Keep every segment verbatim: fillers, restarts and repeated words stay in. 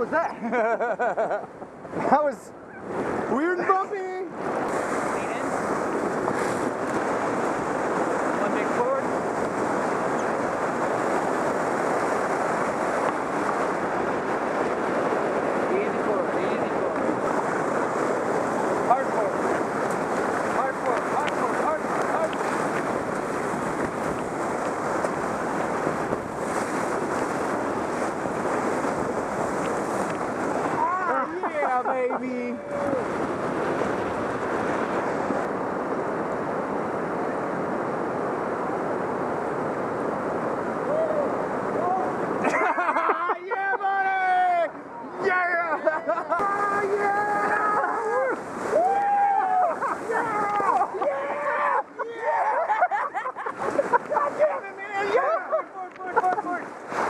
was that? That was weird and bumpy. Lean in. One big forward. Easy forward, easy forward. Hard forward. Hard forward, hard forward, hard forward, hard forward. Yeah, baby. Yeah, buddy! Yeah! Yeah! Yeah! Yeah! God damn it, man! Yeah! Forward, forward, forward, forward.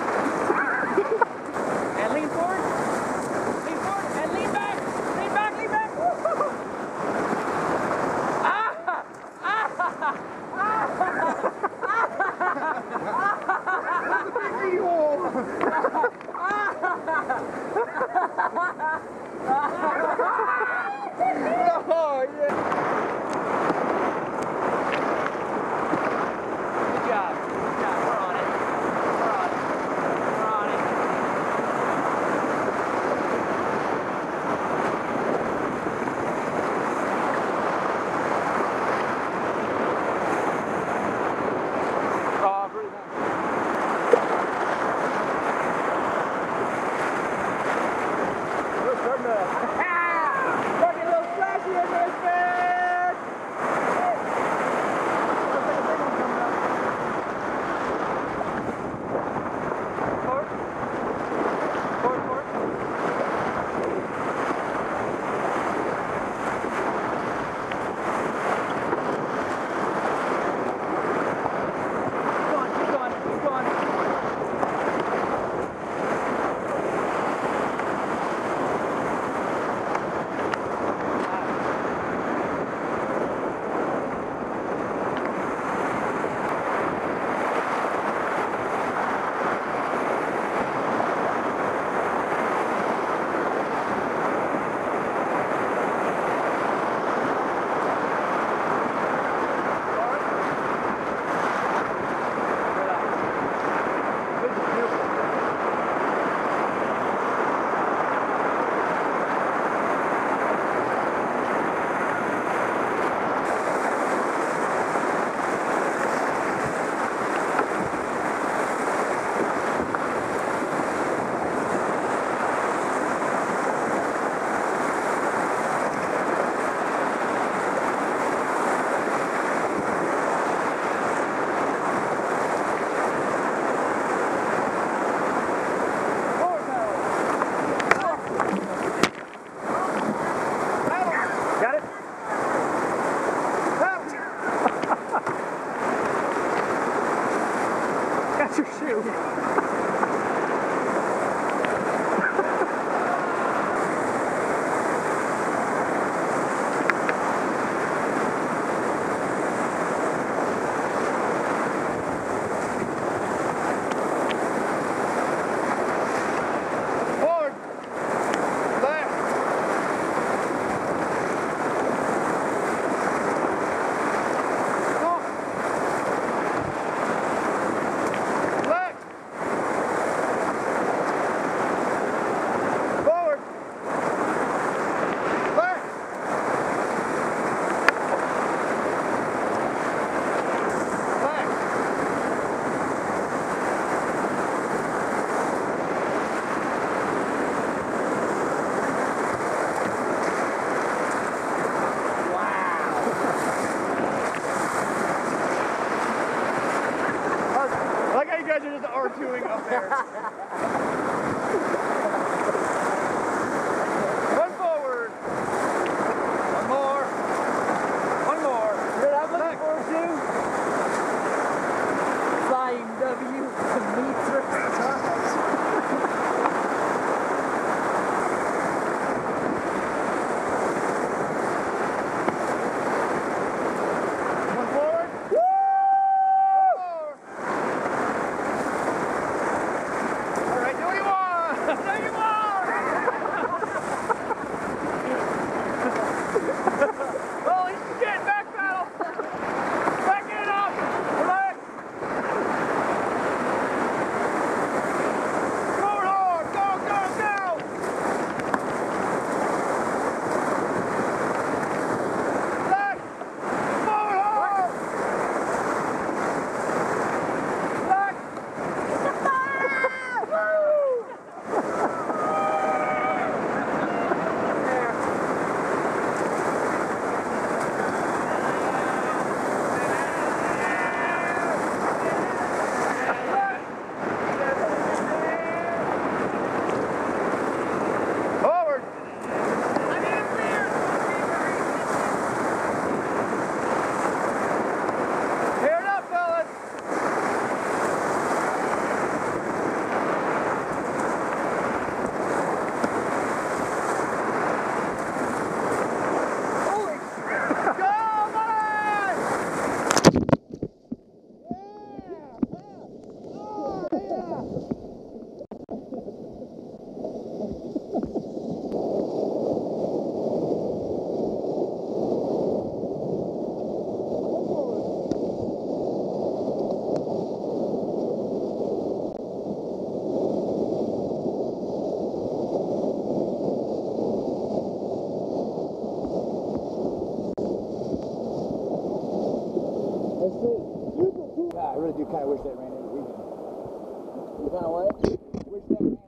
And lean forward. Lean forward and lean back. Lean back, lean back. Ah! Ah! Oh, yeah. Good job. Good job. We're on it. We're on it. We're on it. Oh, breathe out. We're starting to... Starting a little flashy in this bed! Looks like a big one coming up. Forward. Forward, forward. Keep going, keep going, keep going. Got it? Got your shoe. Forward. Left. Off. Left. Forward. Left. Left. I like how you guys are just R two-ing up there. One forward. One more. One more. You know what I'm looking forward to? Flying W to meet three times. One forward. Woo! One more. really do kind of wish that ran every weekend. You kind of what? Wish that ran